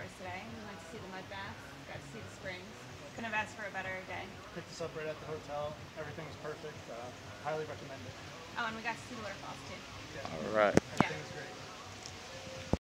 Tours today. We went to see the mud baths, got to see the springs. Couldn't have asked for a better day. Picked us up right at the hotel. Everything was perfect. Highly recommend it. Oh, and we got to see the waterfalls too. Yeah. All right. Everything was great.